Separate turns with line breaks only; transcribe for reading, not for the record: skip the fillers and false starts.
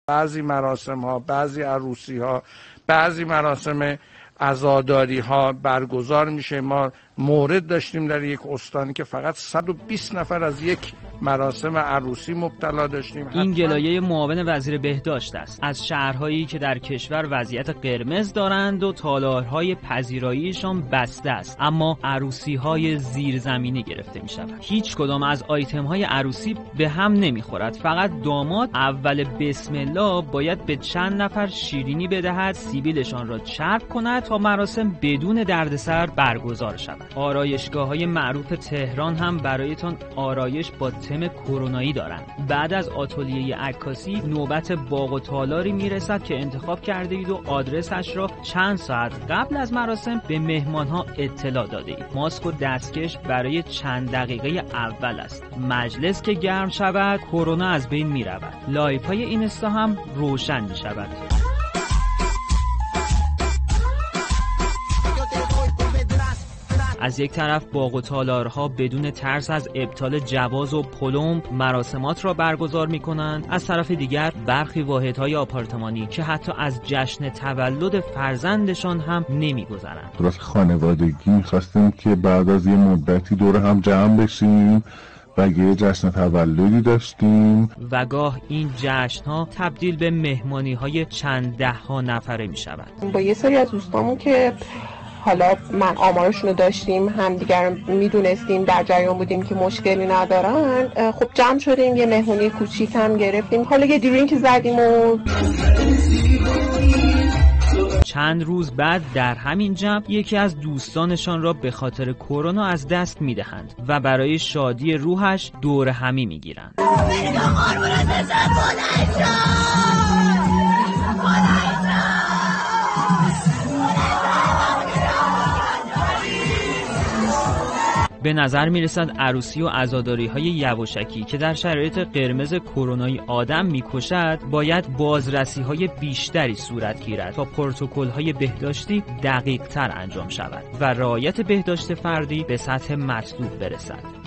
بعضی مراسم ها، بعضی عروسی ها، بعضی مراسم عزاداری ها برگزار میشه. ما مورد داشتیم در یک استانی که فقط 120 نفر از یک مراسم عروسی مبتلا داشتیم.
این گلایه معاون وزیر بهداشت است از شهرهایی که در کشور وضعیت قرمز دارند و تالارهای پذیراییشان بسته است، اما عروسی‌های زیرزمینی گرفته می‌شود. هیچ کدام از آیتم‌های عروسی به هم نمی‌خورد. فقط داماد اول بسم الله باید به چند نفر شیرینی بدهد، سیبیلشان را چرب کند تا مراسم بدون دردسر برگزار شود. آرایشگاه‌های معروف تهران هم برایتان آرایش با تم کرونایی دارند. بعد از آتلیه عکاسی نوبت باغ و تالاری میرسد که انتخاب کرده اید و آدرسش را چند ساعت قبل از مراسم به مهمانها اطلاع داده اید. ماسک و دستکش برای چند دقیقه اول است. مجلس که گرم شود کرونا از بین می رود. لایف های اینستا هم روشن می شود. از یک طرف باغ و تالارها بدون ترس از ابطال جواز و پلم مراسمات را برگزار می‌کنند. از طرف دیگر برخی واحدهای آپارتمانی که حتی از جشن تولد فرزندشان هم نمی‌گذرند.
درست خانوادگی می‌خواستیم که بعد از یه مدتی دور هم جمع بشیم و یه جشن تولدی داشتیم
و گاه این جشن‌ها تبدیل به مهمانی‌های چند ده‌ها نفره می‌شود.
با یه سری از دوستامون که حالا من آمارشون رو داشتیم، همدیگر رو میدونستیم، در جریان بودیم که مشکلی ندارن، خب جمع شدیم یه مهمونی کوچیک هم گرفتیم، حالا یه درینک زدیم و
چند روز بعد در همین جمع یکی از دوستانشان را به خاطر کرونا از دست میدهند و برای شادی روحش دور همی میگیرند. به نظر میرسد عروسی و عزاداری‌های یواشکی که در شرایط قرمز کرونایی آدم میکشد باید بازرسی‌های بیشتری صورت گیرد تا پروتکل‌های بهداشتی دقیق‌تر انجام شود و رعایت بهداشت فردی به سطح مطلوب برسد.